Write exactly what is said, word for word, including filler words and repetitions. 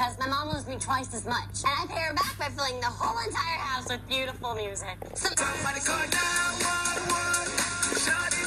because my mom loves me twice as much. And I pay her back by filling the whole entire house with beautiful music. So- Somebody call nine one one.